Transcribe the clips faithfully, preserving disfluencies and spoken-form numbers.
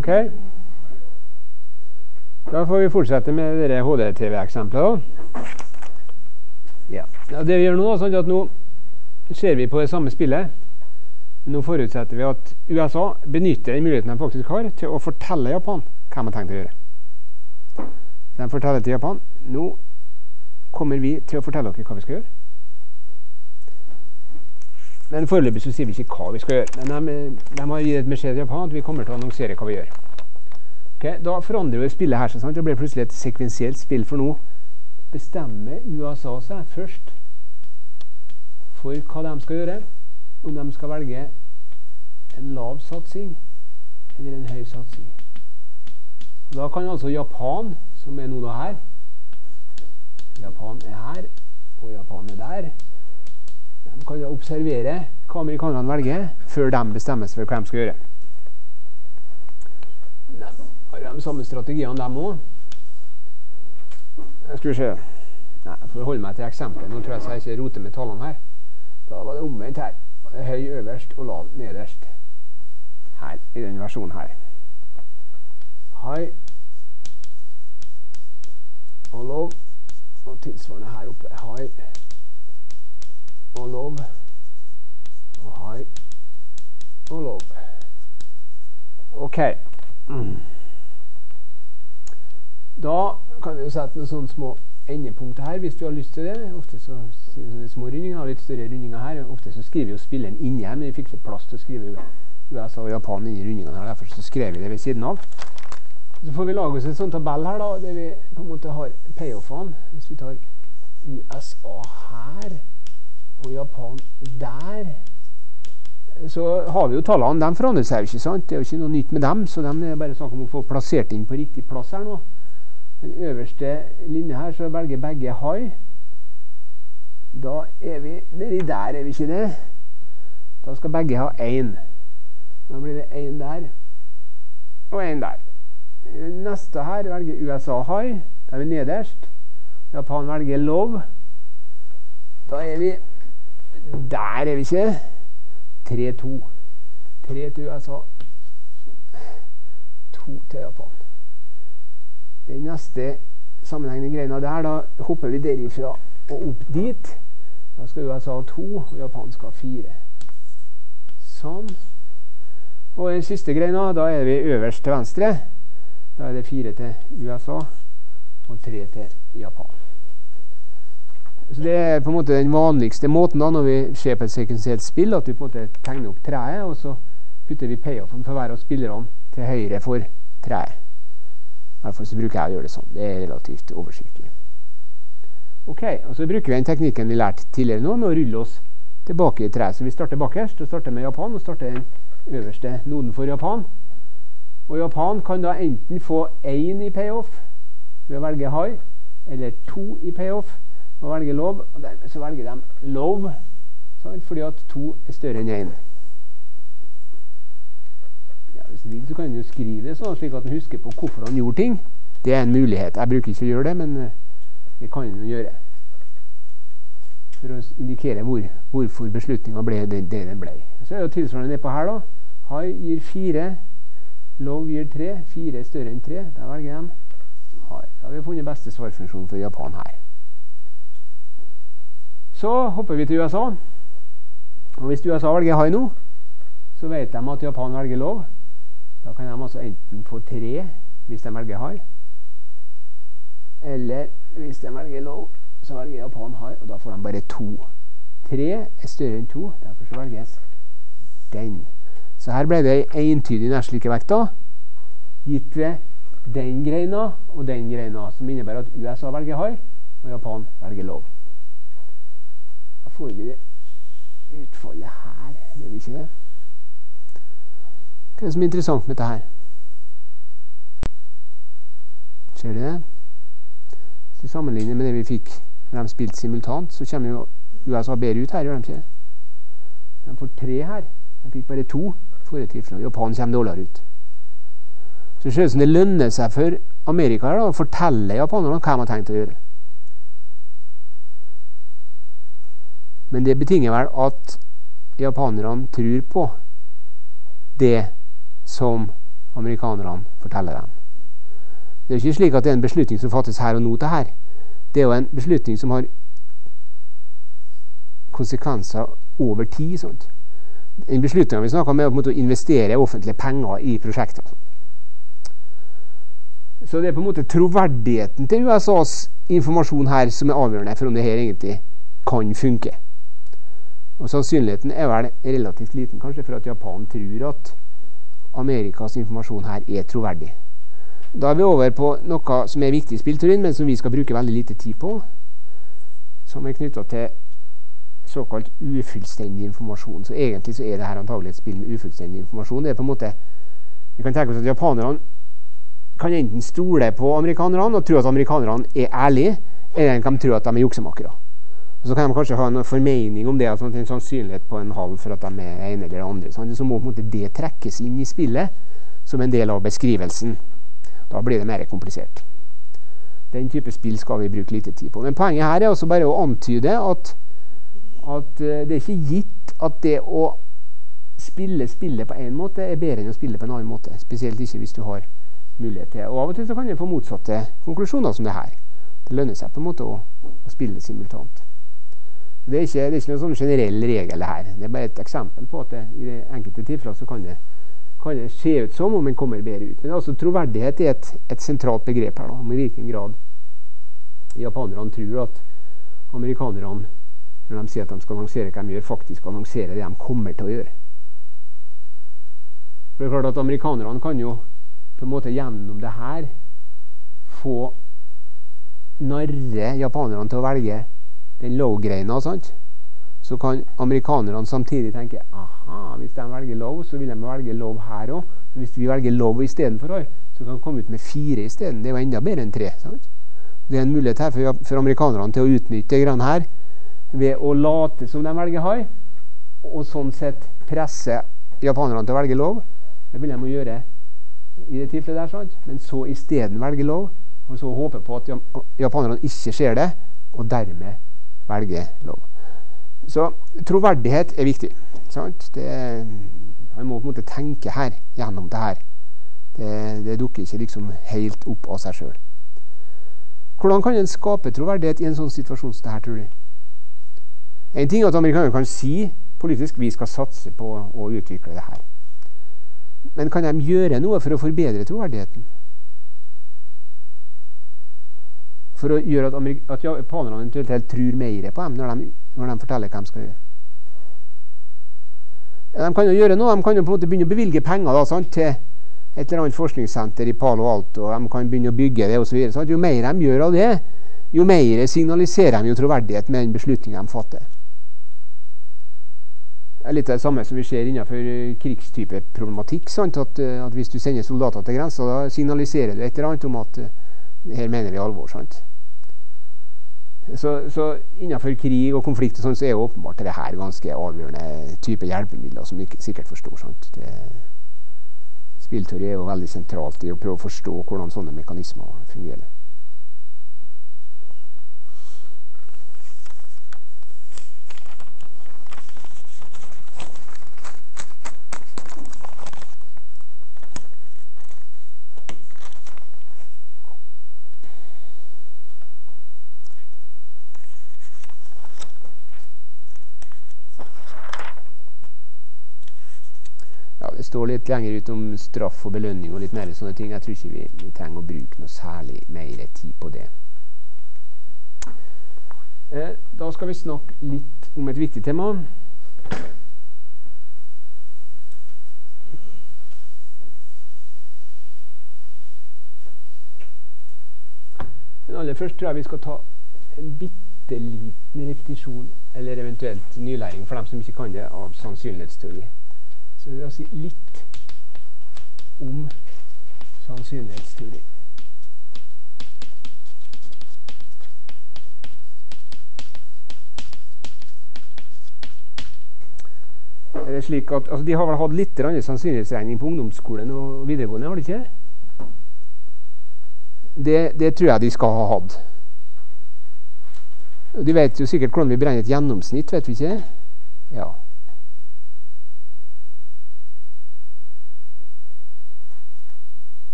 Ok. Da får vi fortsette med dere H D T V-eksempler da. Ja. Ja, det vi gjør nå, da, sånn at nå ser vi på det samme spillet. Nå forutsetter vi at U S A benytter den muligheten de faktisk har til å fortelle Japan hva de har tenkt å gjøre. De forteller til Japan, nå kommer vi til å fortelle dere hva vi skal gjøre. Men foreløpig så sier vi ikke hva vi skal gjøre. Men de, de har gitt et beskjed til Japan at vi kommer til å annonsere hva vi gjør. Okay, da forandrer vi spillet her, så sant? Det blir plutselig et sekvensielt spill, for nå bestemmer U S A seg først for hva de skal gjøre, om de skal velge en lav satsing eller en høy satsing. Og da kan altså Japan, som er nå da her, Japan er her, og Japan er der, de kan da observere hva amerikanerne velger, før de bestemmer seg for hva de skal gjøre. De har de samme strategiene, dem også. Jeg skal se. Nei, jeg får holde meg til eksemplet. Nå tror jeg jeg ikke roter med tallene her. Da var det omvendt her. Høy øverst og lav nederst. Her, i denne versjonen her. High og low. Og tilsvarende her oppe. High og low. Og high og low. Ok. Mm. Da kan vi jo sette noen sånne små endepunkter her, hvis vi har lyst til det. Ofte så sier vi små rundinger, litt større rundinger her. Ofte så skriver vi jo spilleren inni her, men vi fikk litt plass til å skrive U S A og Japan inn i rundingene her. Derfor så skrev vi det ved siden av. Så får vi lage oss en sånn tabell her da, der vi på en måte har payoffene. Hvis vi tar U S A her, og Japan der, så har vi jo tallene. De forandrer seg jo ikke, sant? Det er jo ikke noe nytt med dem, så de er bare snakk om å få plassert inn på riktig plass her nå. Den øverste linje her, så velger begge high. Da er vi nedi der, er vi ikke det? Da skal begge ha én. Da blir det én der, og én der. Neste her velger U S A high. Da er vi nederst. Japan velger low. Da er vi der, er vi ikke? tre to. tre til U S A. to til Japan. Den neste sammenhengende greina der, da hopper vi derifra og opp dit. Da skal U S A ha to, og Japan skal ha fire. Sånn. Og den siste greina, da er vi øverst til venstre. Da er det fire til U S A, og tre til Japan. Så det er på en måte den vanligste måten da, når vi ser på et sekvensielt spill, at vi på en måte tegner opp treet, og så putter vi payoffen for hver av spillerne til høyre for treet. I hvert fall så bruker jeg å gjøre det sånn. Det er relativt oversiktlig. Ok, og så bruker vi den teknikken vi lærte tidligere nå, med å rulle oss tilbake i treet. Så vi starter bakerst, og starter med Japan, og starter den øverste noden for Japan. Og Japan kan da enten få én i payoff ved å velge high, eller to i payoff ved å velge low, og dermed så velger de low, sant? Fordi at to er større enn én. Ja, hvis du vil så kan du skrive det sånn, slik at du husker på hvorfor han gjorde ting. Det er en mulighet. Jeg bruker ikke å gjøre det, men det kan du gjøre. For å indikere hvor, hvorfor beslutningen ble det, det den ble. Så er det tilsvarende nedpå her da. High gir fire, low gir tre, fire er større enn tre. Da velger de high. Da har vi funnet beste svarfunksjon for Japan her. Så hopper vi til U S A. Og hvis U S A velger high nå, så vet de at Japan velger low. Da kan de altså enten få tre hvis de velger high, eller hvis de velger low, så velger Japan high, og da får de bare to. tre er større enn to, derfor så velges den. Så her ble det entydig nærslike vekter, gitt ved den greina og den greina, som innebærer at U S A velger high, og Japan velger low. Da får vi det utfallet her, det vil ikke det. Hva er det som er interessant med dette her? Ser du det? Hvis vi sammenligner med det vi fikk når de spilte simultant, så kommer jo U S A bedre ut her, gjør de ikke? De får tre her. De fikk bare to forrige fra Japan kommer dårligere ut. Så det ser ut som det lønner seg for Amerika her da, å fortelle japanerne hva de har tenkt å gjøre. Men det betinger vel at japanerne tror på det som amerikanerne forteller dem. Det er jo ikke slik at det er en beslutning som fattes her og nå til her. Det er jo en beslutning som har konsekvenser over tid. Sånt. En beslutning vi snakker om er på en måte å investere offentlige penger i prosjekter. Så det er på en måte troverdigheten til U S A's informasjon her som er avgjørende for om det her egentlig kan funke. Og sannsynligheten er vel relativt liten, kanskje for at Japan tror at Amerikas informasjon her er troverdig. Da er vi over på noe som er viktig i spillteorien, men som vi skal bruke veldig lite tid på, som er knyttet til såkalt ufullstendig informasjon. Så egentlig så er det her antagelig et spill med ufullstendig informasjon. Det er på en måte, vi kan tenke oss at japanerne kan enten stole på amerikanerne og tro at amerikanerne er ærlige, eller de kan tro at de er juksemakere. Og så kan de kanskje ha en formening om det, altså en sannsynlighet på en halv for at de er ene eller andre. Så må på en måte det trekkes inn i spillet som en del av beskrivelsen. Da blir det mer komplisert. Den type spill skal vi bruke lite tid på. Men poenget her er også bare å antyde at, at det er ikke gitt at det å spille spillet på en måte er bedre enn å spille på en annen måte. Spesielt ikke hvis du har mulighet til. Og av og til så kan jeg få motsatte konklusjoner som det her. Det lønner seg på en måte å, å spille simultant. Det er, ikke, det er ikke noen sånn generell regel her. Det er bare et eksempel på at det, i det enkelte tilfeller så kan det, kan det se ut som om en kommer bedre ut. Men altså troverdighet er et, et sentralt begrep her da, om i hvilken grad japanerne tror at amerikanerne, når de sier at de skal annonsere hva de gjør, faktisk annonsere det de kommer til å gjøre. For det er klart at amerikanerne kan jo på en måte gjennom det her få narre japanerne til å velge den low-greina, sant? Så kan amerikanerne samtidig tenke, aha, hvis de velger low, så vil de velge low her også. Hvis vi velger low i stedet for her, så kan de komme ut med fire i stedet. Det er jo enda bedre enn tre, sant? Det er en mulighet her for, for amerikanerne til å utnytte grann her, ved å late som de velger high, og sånn sett presse japanerne til å velge low. Det vil de jo gjøre i det tilfellet der, sant? Men så i stedet velge low, og så håpe på at japanerne ikke ser det, og dermed velge low. Så troverdighet er viktig, sant? Det, man må på en måte tenke her, gjennom det her. Det, det dukker ikke liksom helt opp av seg selv. Hvordan kan en skape troverdighet i en sånn situasjon som det her, tror du? En ting er at amerikanerne kan si politisk, vi skal satse på å utvikle det her. Men kan de gjøre noe for å forbedre troverdigheten? For å gjøre at, Amerik at japanerne eventuelt tror mer på dem når de, når de forteller hva de skal gjøre. Ja, de kan jo gjøre noe, de kan jo på en måte begynne å bevilge penger da, sant, til et eller annet forskningssenter i Palo Alto, og de kan begynne å bygge det og så videre. Sant? Jo mer de gjør av det, jo mer signaliserer de jo troverdighet med den beslutningen de fatter. Det er litt av det samme som vi ser innenfor krigstype problematikk, sant? At, at hvis du sender soldater til grensa, da signaliserer du et eller annet om at her mener vi alvor, sant? Så, så innenfor krig og konflikt og sånn, så er jo åpenbart det her ganske avgjørende type hjelpemidler som du ikke sikkert forstår, sant? Det, spillteori er jo veldig sentralt i å prøve å forstå hvordan sånne mekanismer fungerer. Det står litt lenger ut om straff og belønning og litt mer sånne ting. Jeg tror ikke vi, vi trenger å bruke noe særlig mer tid på det. Eh, da skal vi snakke litt om et viktig tema. Men aller først tror jeg vi skal ta en bitte liten repetisjon, eller eventuelt nylæring for dem som ikke kan det, av sannsynlighetsteori. Så jeg vil si litt om sannsynlighetsteori. Er det slik at, altså de har vel hatt litt sannsynlighetsregning på ungdomsskolen og videregående, har de ikke? Det, det tror jeg de skal ha hatt. De vet jo sikkert hvordan vi beregner et gjennomsnitt, vet vi ikke? Ja.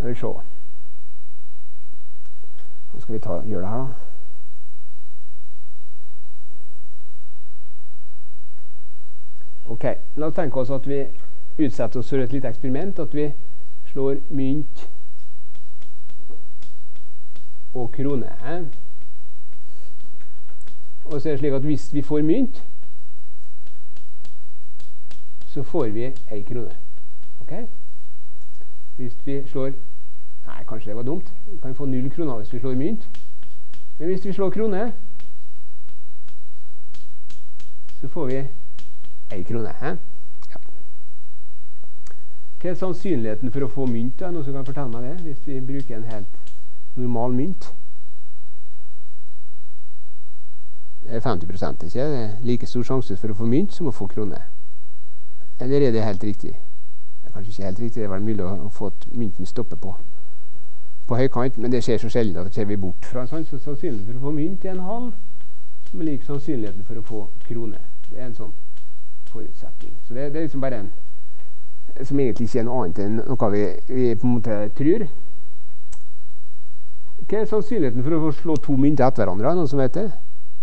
vi se. Nå skal vi ta, gjøre det her da. Ok, la oss tenke oss at vi utsetter oss for et lite eksperiment, at vi slår mynt og krone. Og så er det slik at hvis vi får mynt, så får vi en krone. Ok? Hvis vi slår, nei, kanskje det var dumt, vi kan få null kroner hvis vi slår mynt. Men hvis vi slår krone, så får vi en krone. Ja. Hva er sannsynligheten for å få mynt da? Noen som kan fortelle meg det, hvis vi bruker en helt normal mynt? Det er femti prosent, ikke? Det er like stor sjanse for å få mynt som å få krone. Eller er det helt riktig? Det er kanskje ikke helt riktig, det er vel mulig å, å få at mynten stopper på på høykant, men det skjer så sjelden at det ser vi bort fra. Så sannsynligheten for å få mynt er en halv, som er like sannsynligheten for å få krone. Det er en sånn forutsetning. Så det, det er liksom bare en som egentlig ikke er noe annet enn noe vi, vi på en måte tror. Hva er sannsynligheten for å slå to mynter etter hverandre? Noen som vet det?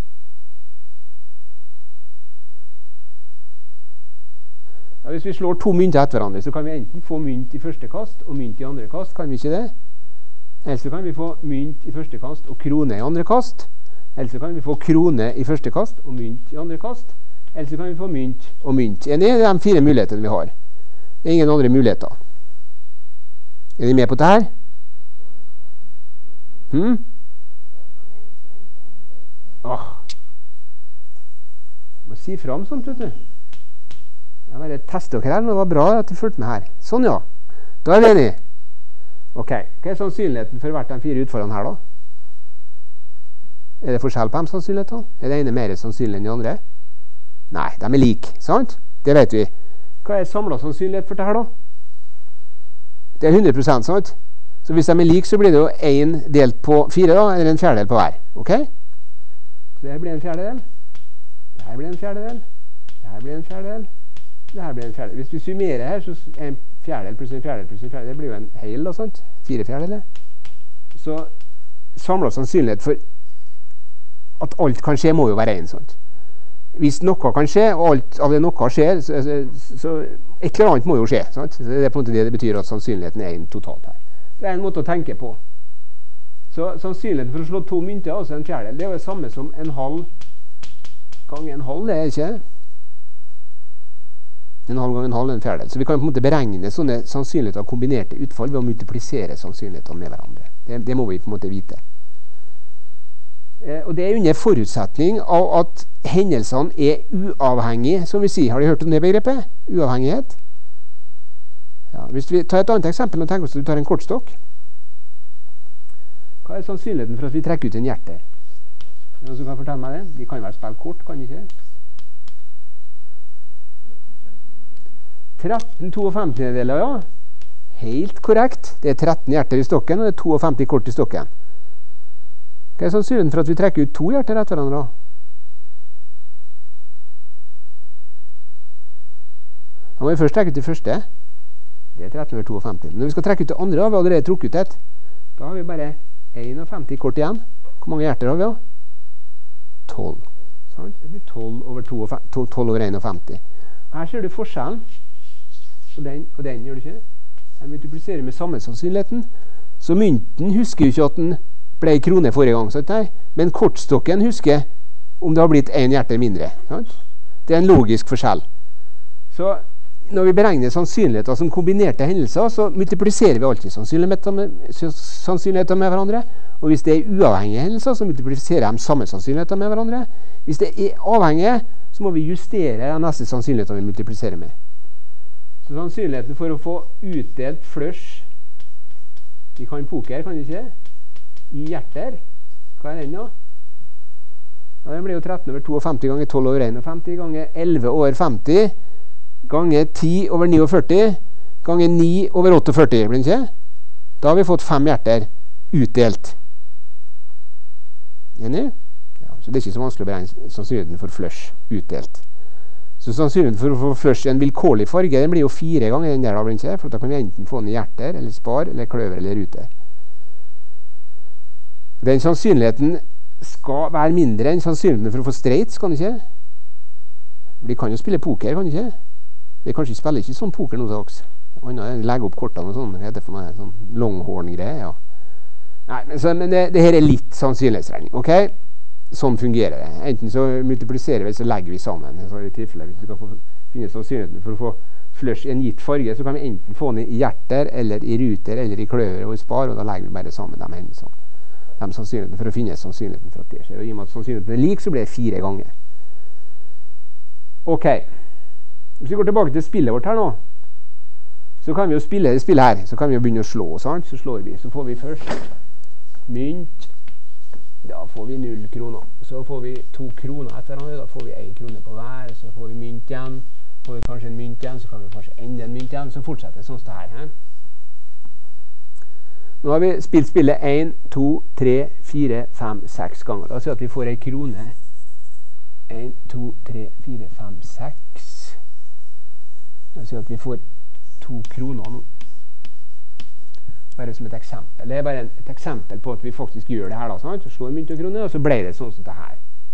Ja, hvis vi slår to mynter etter hverandre, så kan vi enten få mynt i første kast og mynt i andre kast. Kan vi ikke det? Eller så kan vi få mynt i første kast og krone i andre kast. Eller så kan vi få krone i første kast og mynt i andre kast. Eller så kan vi få mynt og mynt. Enig? Det er de fire mulighetene vi har. Det er ingen andre muligheter. Er de med på det her? Hmm? Åh. Jeg må si frem sånt, vet du. Jeg bare tester dere her, men det var bra at du fulgte med her. Sånn, ja. Da er vi enige. Ok, hva er sannsynligheten for hvert de fire utfordrene her da? Er det forskjell på de sannsynlighetene? Er det ene mer sannsynlig enn de andre? Nei, de er like, sant? Det vet vi. Hva er samlet sannsynlighet for det her da? Det er hundre prosent, sant? Så hvis de er like, så blir det jo en delt på fire da, eller en fjerdedel på hver. Ok? Så det her blir en fjerdedel. Det her blir en fjerdedel. Det her blir en fjerdedel. Det her blir en fjerdedel. Hvis vi summerer her, så er en fjerdedel pluss en fjerdedel pluss en fjerdedel. Det blir jo en hel da, sant? Fire fjerdedeler. Så samlet sannsynlighet for at alt kan skje må jo være en, sant? Hvis noe kan skje, og alt av det noe skjer, så, så, så et eller annet må jo skje, sant? Så det er på en måte det det betyr at sannsynligheten er en totalt her. Det er en måte å tenke på. Så sannsynligheten for å slå to mynter, altså en fjerdedel, det er jo det samme som en halv gang en halv, det er ikke det? En halv gang en halv, en fjerdedel. Så vi kan på en måte beregne sånne sannsynligheter av kombinerte utfall ved å multiplisere sannsynlighetene med hverandre. Det, det må vi på en måte vite. Eh, og det er under forutsetning av at hendelsene er uavhengige, som vi sier. Har de hørt om det begrepet? Uavhengighet? Ja, hvis vi tar et annet eksempel, og tenker oss at du tar en kortstokk. Hva er sannsynligheten for at vi trekker ut en hjerte? Er det noen som kan fortelle meg det? De kan vel spille kort, kan de ikke? tretten femtideler, ja. Helt korrekt. Det er tretten hjerter i stokken, og det er femtito kort i stokken. Hva er sannsynligheten for at vi trekker ut to hjerter etter hverandre da? Da må vi først trekke ut det første. Det er tretten over femtito. Men når vi skal trekke ut det andre, da, vi har allerede trukket ut et. Da har vi bare femtién kort igjen. Hvor mange hjerter har vi da? tolv. Sånn? Det blir tolv over femtién. Her ser du forskjellen. Og den, og den gjør du ikke? Jeg multipliserer med samme sannsynligheten. Så mynten husker jo ikke at den ble krone forrige gang, sant? Nei. Men kortstokken husker om det har blitt en hjerte mindre. Sant? Det er en logisk forskjell. Så når vi beregner sannsynligheter som kombinerte hendelser, så multipliserer vi alltid sannsynligheter med, sannsynligheter med hverandre. Og hvis det er uavhengige hendelser, så multipliserer de samme sannsynligheter med hverandre. Hvis det er avhengige, så må vi justere den neste sannsynligheten vi multipliserer med. Så sannsynligheten for å få utdelt flush, vi kan poker, kan vi ikke? I hjerter. Hva er den da? Ja, den blir jo tretten over femtito ganger tolv over femtién ganger elleve over femti ganger ti over førtini ganger ni over førtiåtte, blir det ikke? Da har vi fått fem hjerter utdelt. Enig? Ja, så det er ikke så vanskelig å beregne sannsynligheten for flush utdelt. Så sannsynligheten for å få flush en vilkårlig farge, den blir jo fire ganger den der, da, blir den ikke? For da kan vi enten få den i hjerter, eller spar, eller kløver, eller ruter. Den sannsynligheten skal være mindre enn sannsynligheten for å få straights, kan det ikke? Vi kan jo spille poker, kan det ikke? Vi kanskje spiller ikke sånn poker noe dags. Legge opp kortene og sånn, det heter for noe sånn longhorn-greie, ja. Nei, men, så, men det, det her er litt sannsynlighetsregning, ok? Sånn fungerer det. Enten så multipliserer vi, så legger vi sammen. Så i tilfelle, hvis vi skal få, finne sannsynligheten for å få flush i en gitt farge, så kan vi enten få den i hjerter, eller i ruter, eller i kløver og i spar, og da legger vi bare sammen de hendelsene. De sannsynligheten for å finne sannsynligheten for at det skjer. Og i og med at sannsynligheten er lik, så blir det fire ganger. Ok. Hvis vi går tilbake til spillet vårt her nå, så kan vi jo spille det spillet her. Så kan vi jo begynne å slå, sant? Så slår vi. Så får vi først mynt. Da får vi null kroner. Så får vi to kroner etter hverandre. Da får vi en krone på hver. Så får vi mynt igjen. Får vi kanskje en mynt igjen, så kan vi kanskje enda en mynt igjen. Så fortsetter det sånn som det her. her. Nå har vi spilt spillet en, to, tre, fire, fem, seks ganger. Da sier vi at vi får en krone. en, to, tre, fire, fem, seks. Da sier vi at vi får to kroner nå. Bare som et eksempel. Det er bare et eksempel på at vi faktisk gjør det her. Da, sant? Så slår mynt og kroner, og så ble det sånn som det her.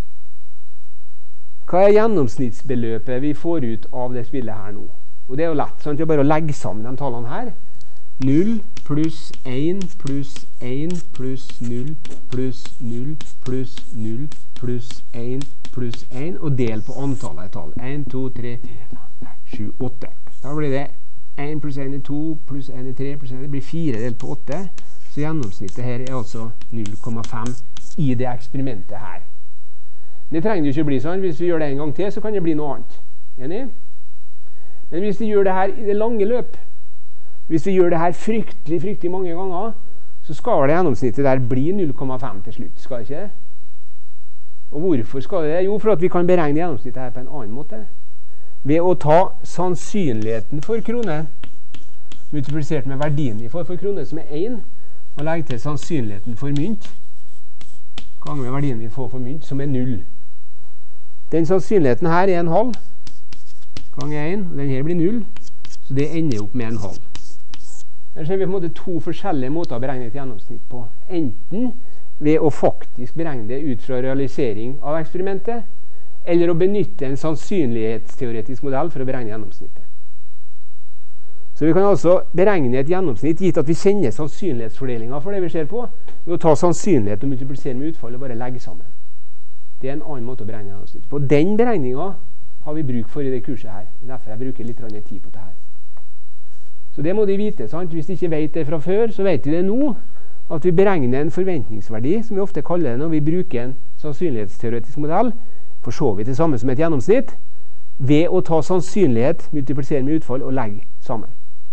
Hva er gjennomsnittsbeløpet vi får ut av det spillet her nå? Og det er jo lett. Sant? Det er bare å legge sammen de tallene her. null pluss en pluss en pluss null pluss null pluss null pluss en pluss en, og del på antallet tall. en, to, tre, fire, fem, sju, åtte. Da blir det en pluss en er to, pluss en er tre, pluss en er, det blir fire delt på åtte. Så gjennomsnittet her er altså null komma fem i det eksperimentet her. Det trenger jo ikke bli sånn. Hvis vi gjør det en gang til, så kan det bli noe annet. Enig? Men hvis vi gjør det her i det lange løp, hvis vi gjør det her fryktelig, fryktelig mange ganger, så skal det gjennomsnittet der bli null komma fem til slutt, skal det ikke? Og hvorfor skal det? Jo, for at vi kan beregne gjennomsnittet her på en annen måte. Ved å ta sannsynligheten for krone, multiplisert med verdien vi får for krone, som er en, og legge til sannsynligheten for mynt, ganger med verdien vi får for mynt, som er null. Den sannsynligheten her er en halv, ganger en, og den her blir null, så det ender opp med en halv. Her ser vi på en måte to forskjellige måter å beregne et gjennomsnitt på. Enten ved å faktisk beregne det ut fra realisering av eksperimentet, eller å benytte en sannsynlighetsteoretisk modell for å beregne gjennomsnittet. Så vi kan altså beregne et gjennomsnitt, gitt at vi kjenner sannsynlighetsfordelingen for det vi ser på, ved å ta sannsynlighet og multiplisere med utfall og bare legge sammen. Det er en annen måte å beregne gjennomsnitt på. Den beregningen har vi bruk for i det kurset her. Derfor jeg bruker litt tid på det her. Så det må de vite, sant? Hvis de ikke vet det fra før, så vet de det nå, at vi beregner en forventningsverdi, som vi ofte kaller det når vi bruker en sannsynlighetsteoretisk modell, for så vidt det samme som et gjennomsnitt, ved å ta sannsynlighet, multiplisere med utfall og legge sammen.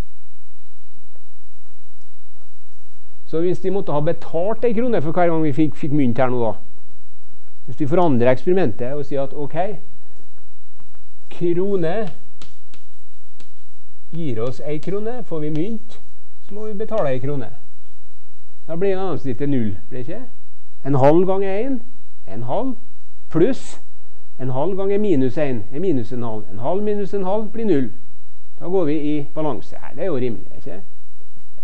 Så hvis de måtte ha betalt en krone for hver gang vi fikk, fikk mynt her nå da, hvis vi forandrer eksperimentet og sier at ok, krone gir oss en krone, får vi mynt, så må vi betale en krone. Da blir gjennomsnittet null, blir det ikke? En halv ganger en, en halv, pluss en halv ganger minus en, er minus en halv. En halv minus en halv blir null. Da går vi i balanse her. Det er jo rimelig, ikke? Ja.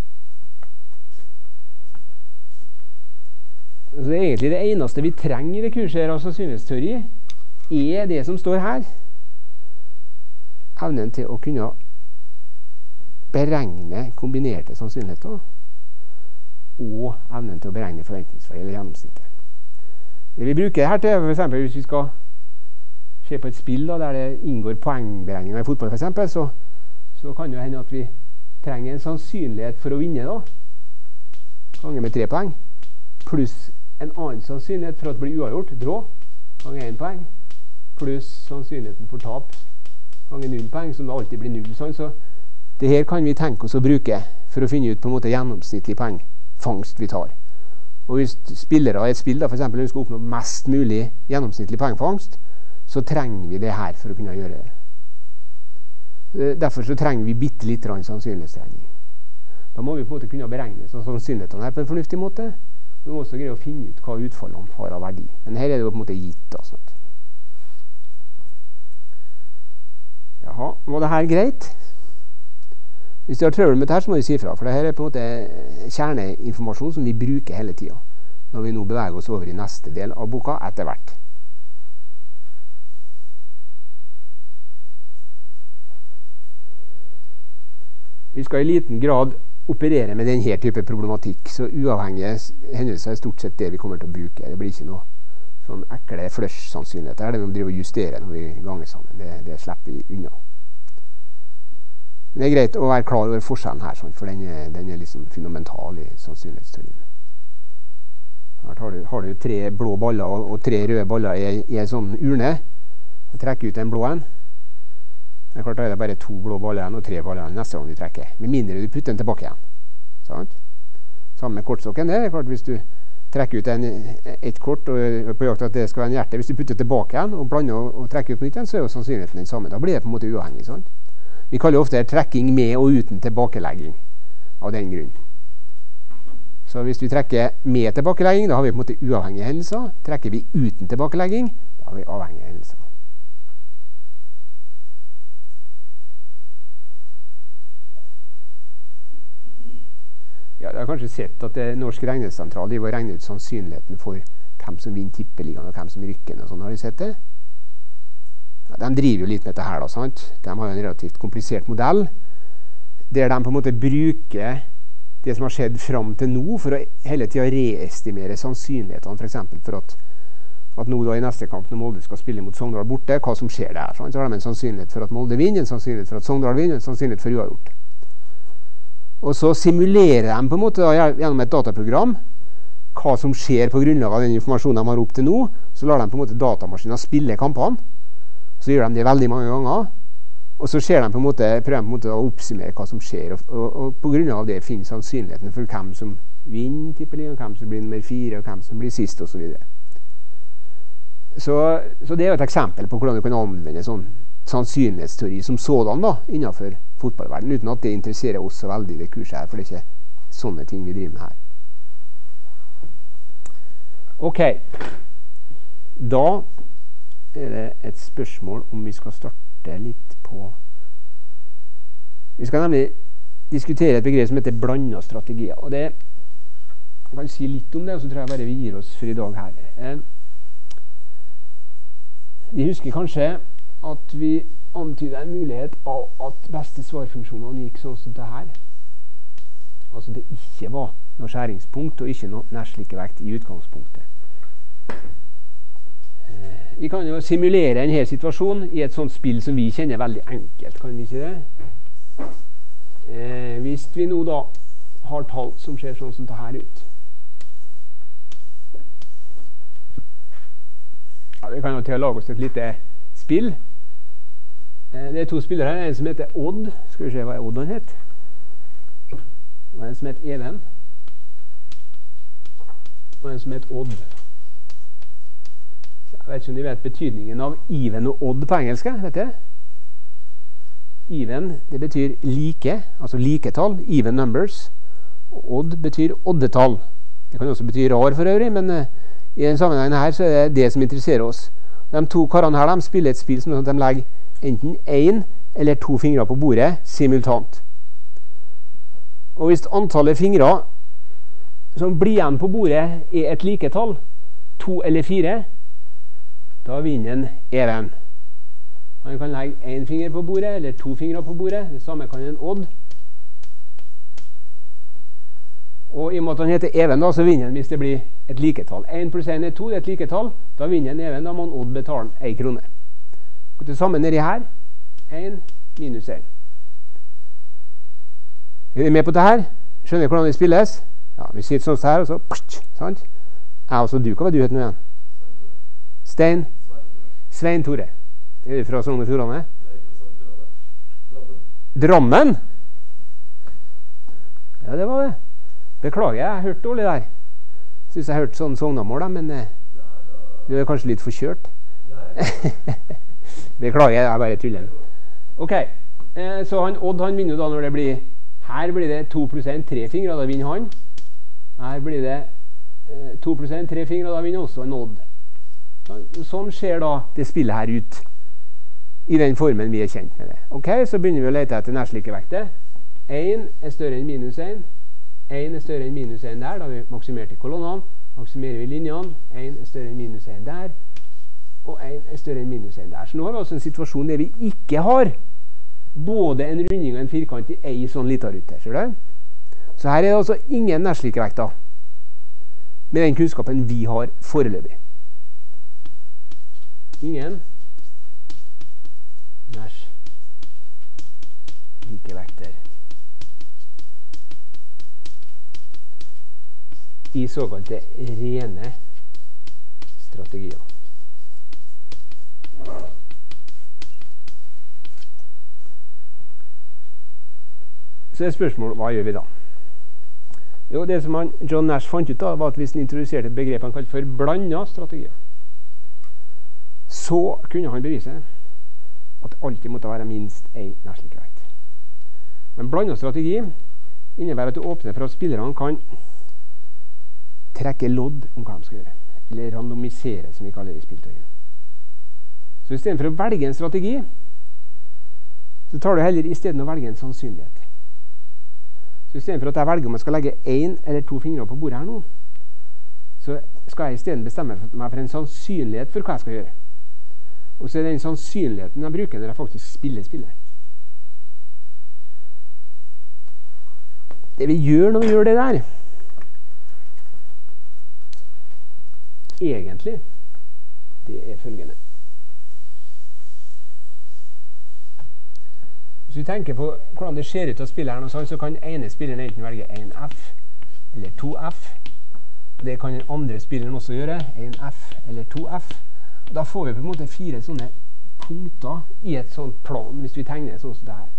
Så egentlig det eneste vi trenger i det kurset her av sannsynlighetsteori, er det som står her. Evnen til å kunne beregne kombinerte sannsynligheter, og evnen til å beregne forventningsverdi eller gjennomsnittet. Det vi bruker her til, for eksempel hvis vi skal se på et spill da, der det inngår poengberegninger i fotball for eksempel, så, så kan det hende at vi trenger en sannsynlighet for å vinne da, ganger med tre poeng, pluss en annen sannsynlighet for at det blir uavgjort, drå, ganger en poeng, pluss sannsynligheten for tap, ganger null poeng, som da alltid blir null. Sånn. Så det her kan vi tenke oss å bruke for å finne ut på en måte gjennomsnittlig poengfangst vi tar. Og hvis spillere i et spill da, for eksempel ønsker å oppnå mest mulig gjennomsnittlig poengfangst, så trenger vi det her for å kunne gjøre det. Derfor så trenger vi bitte litt sannsynlighetsregning. Da må vi på en måte kunne beregne sannsynlighetene her på en fornuftig måte, og vi må også greie å finne ut hva utfallene har av verdi. Men her er det jo på en måte gitt da, sånt. Jaha, var det her greit? Hvis du har trøbbel med dette, så må du si fra, for dette er på en måte kjerneinformasjon som vi bruker hele tiden, når vi nå beveger oss over i neste del av boka etter hvert. Vi skal i liten grad operere med denne type problematikk, så uavhengige hendelser er stort sett det vi kommer til å bruke. Det blir ikke noe sånn ekle flush-sannsynligheter. Det er det vi må drive og justere når vi ganger sammen. Det, det slipper vi unna. Men det er greit å være klar over forskjellen her, sånn, for den er, den er liksom fundamental i sannsynlighetsteorien. Her har du, har du tre blå baller og, og tre røde baller i, i en sånn urne. Og trekker ut en blå en. Det er klart da er det bare to blå baller igjen og tre baller igjen neste gang du trekker. Med mindre du putter den tilbake igjen. Sant? Sammen med kortstokken, det er klart hvis du trekker ut en, et kort og er på jakt at det skal være en hjerte. Hvis du putter tilbake igjen og blander og, og trekker ut på nytt igjen, så er jo sannsynligheten den samme. Da blir det på en måte uavhengig. Sant? Vi kaller ofte trekking med og uten tilbakelegging av den grunn. Så hvis vi trekker med tilbakelegging, da har vi på en måte uavhengige hendelser. Trekker vi uten tilbakelegging, da har vi avhengige hendelser. Ja, jeg har kanskje sett at det Norsk Regnesentral de var regnet ut sannsynligheten for hvem som vinner tippeligaen og hvem som rykker og sånn. Har du sett det? Ja, de driver jo litt med dette her da, sant? De har jo en relativt komplisert modell der de på en måte bruker det som har skjedd fram til nå for å hele tiden reestimere sannsynlighetene, for eksempel for at, at nå da i neste kamp når Molde skal spille mot Sogndal borte, hva som skjer der. Sant? Så har de en sannsynlighet for at Molde vinner, en sannsynlighet for at Sogndal vinner, en sannsynlighet for uavgjort. Og så simulerer de på en måte da, gjennom et dataprogram hva som skjer på grunnlag av den informasjonen de har opp til nå. Så lar de på en måte datamaskinen spille kampene. Så gjør de det veldig mange ganger. Og så ser de på en måte, prøver de på en måte å oppsummere hva som skjer. Og, og, og på grunnlag av det finner sannsynligheten for hvem som vinner tippeligaen, hvem som blir nummer fire, og hvem som blir sist, og så videre. Så, så det er jo et eksempel på hvordan du kan anvende sånn sannsynlighetsteori som sådan da, innenfor fotballverden, uten at det interesserer oss så veldig i det kurset her, for det er ikke sånne ting vi driver med her. Ok, da er det et spørsmål om vi skal starte litt på vi skal nemlig diskutere et begrep som heter blandet strategier, og det jeg kan si litt om det, og så tror jeg bare vi gir oss for i dag her. Eh, de husker kanskje at vi antyder en mulighet av at beste svarfunksjonene gikk sånn som det her. Altså det ikke var noe skjæringspunkt og ikke noe nærslike-vekt i utgangspunktet. Eh, vi kan jo simulere en hel situasjon i et sånt spill som vi kjenner veldig enkelt, kan vi ikke det? Eh, hvis vi nå da har tall som ser sånn som det her ut. Ja, vi kan jo til å lage oss et lite spill. Det er to spillere her, en som heter Odd. Skal vi se hva Odd han het. Og en som heter Even. Og en som heter Odd. Jeg vet ikke om de vet betydningen av even og odd på engelsk, vet du? Even, det betyr like, altså liketall, even numbers. Og odd betyr oddetall. Det kan også bety rar for øvrig, men uh, i den sammenhengen her så er det det som interesserer oss. De to karene her, de spiller et spill som sånn at de legger enten en eller to fingre på bordet simultant. Og hvis antallet fingre som blir igjen på bordet er et liketall, to eller fire, da vinner en even. Han kan legge en finger på bordet eller to fingre på bordet, det samme kan en odd. Og i og med at han heter even da, så vinner han hvis det blir et liketall. en pluss en er to, det er et liketall, da vinner en even, da må en odd betale en krone. Og det samme nedi her, en minus en. Er dere med på det her? Skjønner dere hvordan det spilles? Ja, vi sitter sånn her, og så, pst, sant? Jeg også du, hva var du het nå igjen? Stein? Svein Tore. Er du fra Sogn og Fjordane? Drammen? Ja, det var det. Beklager, jeg har hørt dårlig der. Synes jeg har hørt sånn sognamål da, men eh, du er kanskje litt forkjørt. Beklager, jeg er bare tullen. Ok, eh, så han Odd han vinner da når det blir, her blir det to pluss en, tre fingre, da vinner han. Her blir det eh, to pluss en, tre fingre, da vinner også en Odd. Så, sånn ser da det spillet her ut. i den formen vi er kjent med det. Ok, så begynner vi å lete etter nærslike-vekter. én er større enn minus én. én er større enn minus én der, da har vi maksimert i kolonnene. Maksimerer vi linjene. én er større enn minus én der. Og én er større enn minus én der. Så nå har vi altså en situasjon der vi ikke har både en runding og en firkant i ei sånn liten rutte. Ser du? Så her er det altså ingen nærslike-vekter med den kunnskapen vi har foreløpig. Ingen nærslike-vekter i såkalte rene strategier. Så er spørsmålet, hva gjør vi da? Jo, det som han, John Nash fant ut da, var at hvis han introduserte et begrep han kalte for blandet strategier, så kunne han bevise at det alltid måtte være minst en nærslike-vekt. En blandet strategi innebærer at du åpner for at spillerne kan trekke lodd om hva de skal gjøre, eller randomisere, som vi kaller det i spillteorien. Så i stedet for å velge en strategi, så tar du heller i stedet å velge en sannsynlighet. Så i stedet for at jeg velger om jeg skal legge en eller to fingre på bordet her nå, så skal jeg i stedet bestemme meg for en sannsynlighet for hva jeg skal gjøre. Og så er den sannsynligheten jeg bruker når jeg faktisk spiller spillet. Det vi gjør når vi gjør det der, egentlig, det er følgende. Hvis vi tenker på hvordan det ser ut å spille her, sånn, så kan ene spilleren enten velge en F eller to F. Det kan den andre spilleren også gjøre, en F eller to F. Og da får vi på en måte fire sånne punkter i et sånt plan, hvis vi tegner sånn som det her.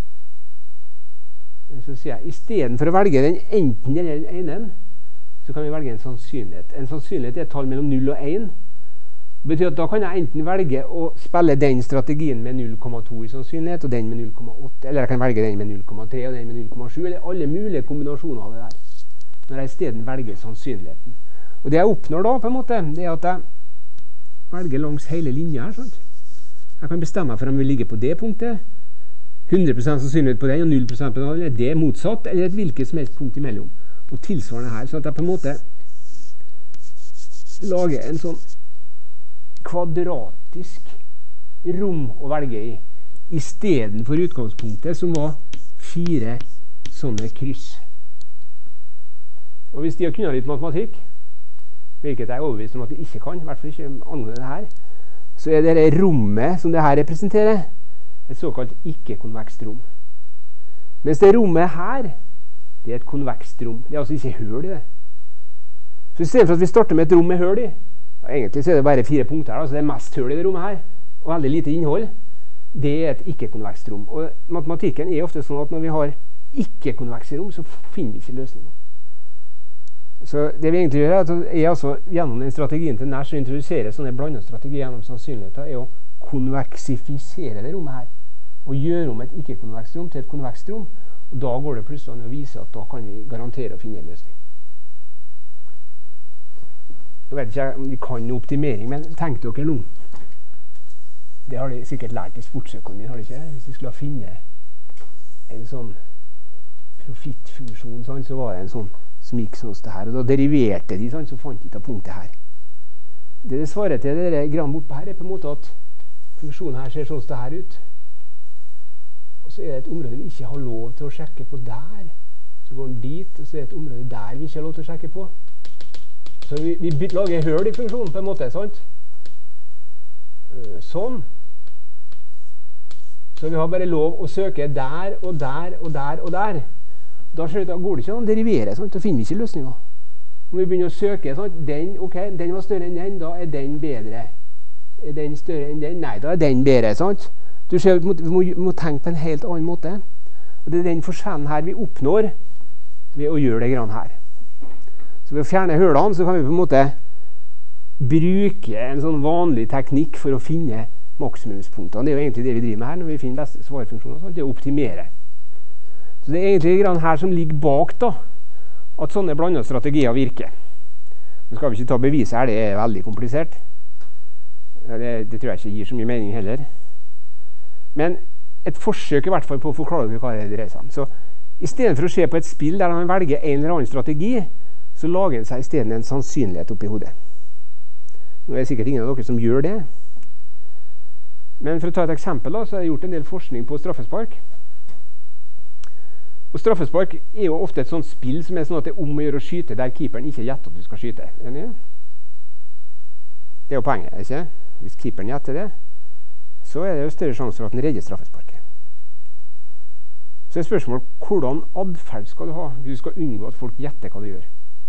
Så sier jeg, i stedet for å velge den enten eller den ene, så kan vi velge en sannsynlighet. En sannsynlighet er et tall mellom null og én. Det betyr at da kan jeg enten velge å spille den strategien med null komma to i sannsynlighet, og den med null komma åtte, eller jeg kan velge den med null komma tre og den med null komma sju, eller alle mulige kombinasjoner av det der, når jeg i stedet velger sannsynligheten. Og det jeg oppnår da, på en måte, det er at jeg velger langs hele linja her, sant? Jeg kan bestemme meg for om vi ligger på det punktet, hundre prosent sannsynlighet på den, og null prosent på den, eller det er motsatt, eller et hvilket som helst punkt imellom. Og tilsvarende her, så at jeg på en måte lager en sånn kvadratisk rom å velge i, i stedet for utgangspunktet som var fire sånne kryss. Og hvis de har kunnet litt matematikk, hvilket jeg er overbevist om at de ikke kan, i hvert fall ikke angående det her, så er det rommet som det her representerer et såkalt ikke-konvekst rom. Mens det rommet her, det er et konvekst rom. Det er altså ikke høl i det. Så i stedet for at vi starter med et rom med høl i, og egentlig så er det bare fire punkter her, altså det er mest høl i det rommet her, og veldig lite innhold, det er et ikke-konvekst rom. Og matematikken er ofte sånn at når vi har ikke-konvekse rom, så finner vi ikke løsninger. Så det vi egentlig gjør er, er altså, gjennom den strategien til Nash å introdusere sånne blandede strategier gjennom sannsynligheter, er å konveksifisere det rommet her, og gjøre om et ikke-konvekst rom til et konvekst rom, og da går det plutselig an å vise at da kan vi garantere å finne en løsning. Jeg vet ikke om de kan optimering, men tenk dere nå. Det har de sikkert lært i sportsøkonomien, har de ikke? Hvis de skulle finne en sånn profittfunksjon, sånn, så var det en sånn som gikk sånn som det her, og da deriverte de sånn, så fant de ut av punktet her. Det det svarer til det grann bortpå her er på en måte at funksjonen her ser sånn som det her ut. Og så er det et område vi ikke har lov til å sjekke på der. Så går den dit, og så er det et område der vi ikke har lov til å sjekke på. Så vi, vi lager høl i funksjonen på en måte, sant? Sånn. Så vi har bare lov å søke der, og der, og der, og der. Da, det, da går det ikke an å derivere, sant? Da finner vi ikke løsninger. Om vi begynner å søke, sant? Den, ok, den var større enn den, da er den bedre. Er den større enn den? Nei, da er den bedre, sant? Du ser, vi må, vi må, vi må tenke på en helt annen måte. Og det er den forskjellen her vi oppnår ved å gjøre det grann her. Så ved å fjerne hølene, så kan vi på en måte bruke en sånn vanlig teknikk for å finne maksimumspunktene. Det er jo egentlig det vi driver med her når vi finner beste svarefunksjoner, sånn, det er å optimere. Så det er egentlig grann her som ligger bak da, at sånne blandede strategier virker. Nå skal vi ikke ta beviset her, det er veldig komplisert. Det, det tror jeg ikke gir så mye mening heller. Men et forsøk i hvert fall på å forklare dere hva det dreier seg om. Så i stedet for å se på et spill der man velger en eller annen strategi, så lager en seg i stedet en sannsynlighet oppi hodet. Nå er det sikkert ingen av dere som gjør det. Men for å ta et eksempel da, så er det gjort en del forskning på straffespark. Og straffespark er jo ofte et sånt spill som er sånn at det er om å gjøre å skyte der keeperen ikke gjetter at du skal skyte. Enig? Det er jo poenget, ikke? Hvis keeperen gjetter det, så er det jo større sjanse for at den redder straffesparket. Så er spørsmålet, hvordan adferd skal du ha hvis du skal unngå at folk gjetter hva du gjør?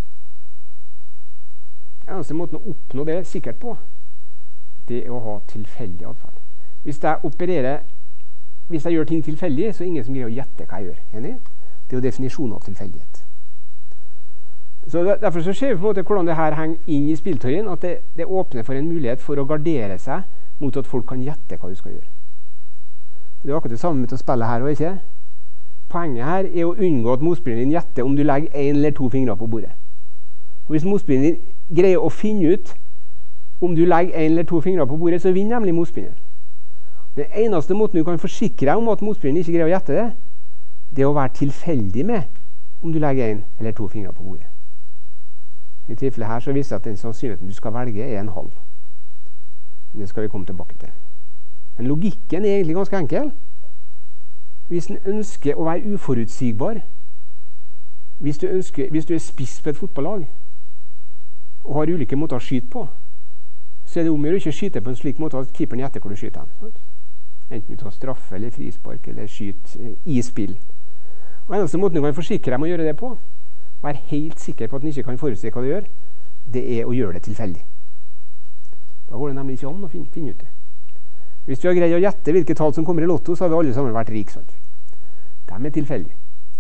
Eneste måten å oppnå det sikkert på, det er å ha tilfeldig adferd. Hvis jeg opererer, hvis jeg gjør ting tilfeldig, så er det ingen som greier å gjette hva jeg gjør. Enig? Det er jo definisjonen av tilfeldighet. Så derfor så ser vi på en måte hvordan det her henger inn i spillteorien, at det, det åpner for en mulighet for å gardere seg mot at folk kan gjette hva du skal gjøre. Det er akkurat det samme med å spille her, og ikke? Poenget her er å unngå at motspilleren din gjetter om du legger en eller to fingre på bordet. Og hvis motspilleren din greier å finne ut om du legger en eller to fingre på bordet, så vinner nemlig motspilleren. Den eneste måten du kan forsikre deg om at motspilleren ikke greier å gjette det, det er å være tilfeldig med om du legger en eller to fingre på bordet. I tilfellet her så viser det at den sannsynligheten du skal velge er en halv. Det skal vi komme tilbake til. Men logikken er egentlig ganske enkel. Hvis en ønsker å være uforutsigbar, hvis du, ønsker, hvis du er spiss på et fotballag og har ulike måter å skyte på, så er det om å gjøre ikke skyte på en slik måte at keeperen gjetter hvor du skyter den. Sant? Enten du tar straffe eller frispark eller skyte i spill. Og eneste måten du kan forsikre deg om å gjøre det på, være helt sikker på at den ikke kan forutse hva du gjør, det er å gjøre det tilfeldig. Da går det nemlig ikke an å finne, finne ut det. Hvis du har greid å gjette hvilke tall som kommer i lotto, så har vi alle sammen vært rik, sant? De er tilfeldige.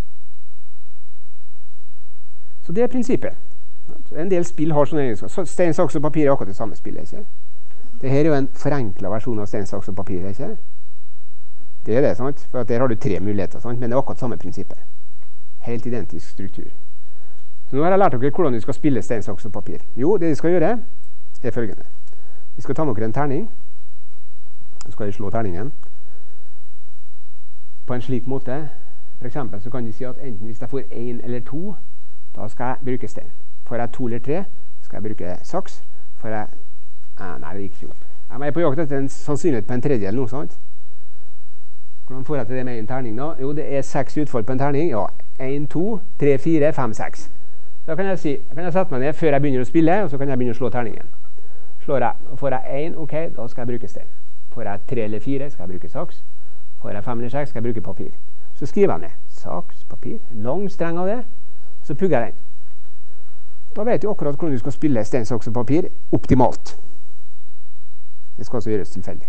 Så det er prinsippet. En del spill har sånne egenskaper. Stein, saks og papir er akkurat det samme spillet, ikke? Dette er jo en forenklet versjon av stein, saks og papir, ikke? Det er det, sant? For at der har du tre muligheter, sant? Men det er akkurat samme prinsippet. Helt identisk struktur. Så nå har jeg lært dere hvordan du skal spille stein, saks og papir. Jo, det de skal gjøre er følgende. Vi skal ta med dere en terning. Så skal de slå terningen på en slik måte. For eksempel så kan de si at enten hvis jeg får en eller to, da skal jeg bruke stein. Får jeg to eller tre, skal jeg bruke saks. Får jeg... Ah, nei, det gikk ikke opp. Jeg er på jakt etter en sannsynlighet på en tredje eller noe sånt. Hvordan får jeg til det med en terning da? Jo, det er seks utfall på en terning. Ja, en, to, tre, fire, fem, seks. Da kan jeg si, kan jeg sette meg ned før jeg begynner å spille, og så kan jeg begynne å slå terningen. Slår jeg, og får jeg en, ok, da skal jeg bruke stein. Får jeg tre eller fire, skal jeg bruke saks. Får jeg fem eller seks, skal jeg bruke papir. Så skriver jeg ned saks, papir, en lang streng av det, så pugger jeg den. Da vet du akkurat hvordan du skal spille stein, saks og papir optimalt. Det skal altså gjøres tilfeldig.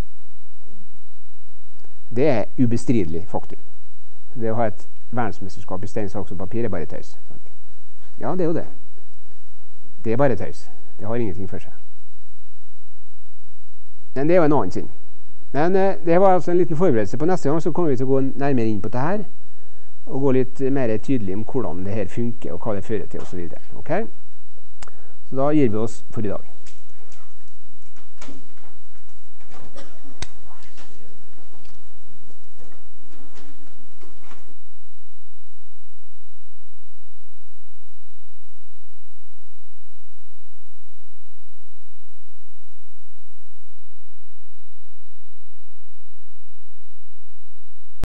Det er ubestridelig faktum. Det å ha et verdensmesterskap i stein, saks og papir er bare tøys. Sant? Ja, det er jo det. Det er bare tøys. Det har ingenting for seg. Men det er jo en annen ting. Men eh, det var altså en liten forberedelse på neste gang, så kommer vi til å gå nærmere inn på det her, og gå litt mer tydelig om hvordan det her funker, og hva det fører til, og så videre. Ok? Så da gir vi oss for i dag.